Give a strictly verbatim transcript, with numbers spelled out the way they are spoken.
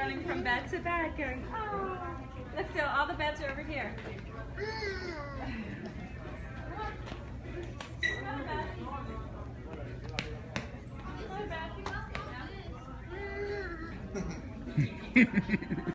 running from bed to bed going, oh. Look, Dill, all the beds are over here. Come on, Beth.